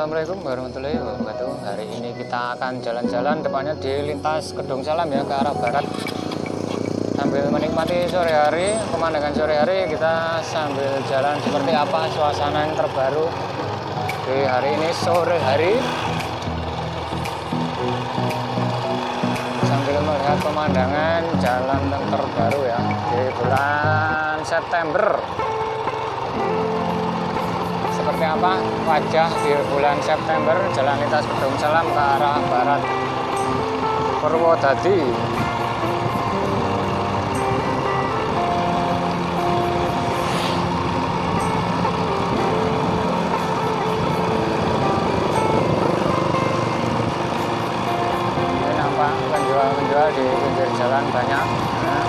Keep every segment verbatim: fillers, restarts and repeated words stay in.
Assalamualaikum warahmatullahi wabarakatuh. Hari ini kita akan jalan-jalan, depannya di lintas Kedung Salam ya, ke arah barat. Sambil menikmati sore hari, pemandangan sore hari, kita sambil jalan seperti apa suasana yang terbaru di hari ini sore hari. Sambil melihat pemandangan jalan yang terbaru ya di bulan September. Seperti apa wajah di bulan September jalan lintas Kedung Salam ke arah barat Purwodadi. Ini nampak penjual-penjual di pinggir jalan banyak. Nah,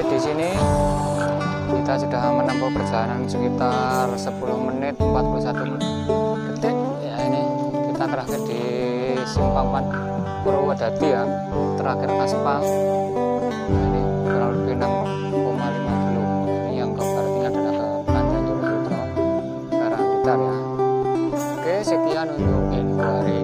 berarti di sini kita sudah menempuh perjalanan sekitar sepuluh menit empat puluh satu detik ya. Ini kita terakhir di Simpang Purwodadi ya, terakhir aspal. Nah, ini kurang lebih enam koma lima kilo. Ini yang ke barat ini adalah ke Panjang Juru Putra, ke arah Blitar ya. Oke, sekian untuk info hari